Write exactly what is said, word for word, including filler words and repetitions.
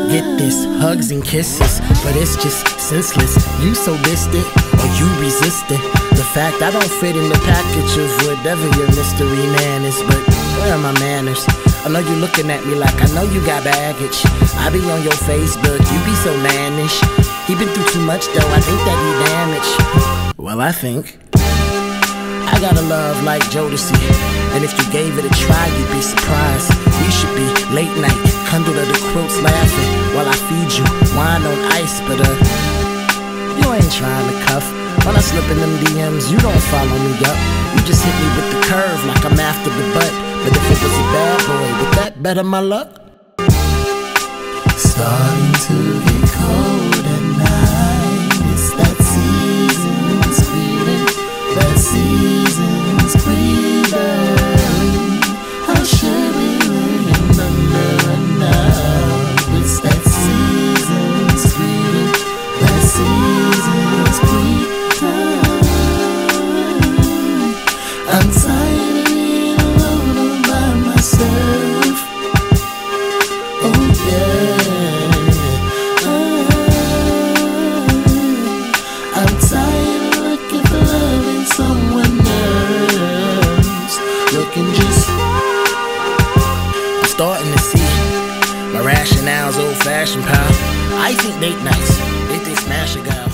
Get this, hugs and kisses, but it's just senseless. You so distant, or you resistant. The fact I don't fit in the package of whatever your mystery man is. But where are my manners? I know you looking at me like I know you got baggage. I be on your Facebook, you be so mannish. He been through too much though, I think that he damaged. Well, I think I got a love like Jodeci, and if you gave it a try, you'd be surprised. We should be late night, hundred of the quilts laughing while I feed you wine on ice. But uh, you ain't trying to cuff. When I slip in them D Ms, you don't follow me up. You just hit me with the curve like I'm after the butt. But if it was a bad boy, would that better my luck? Starting to get cold at night. It's that season's greeting. That season's greeting. How should we remember now? It's that season's greeting. That season's greeting. I'm tired of being alone all by myself. Oh yeah. I'm tired of looking for love in someone else. Looking just I'm starting to see my rationale's old-fashioned, pal. I think date nights, they think smash a guy.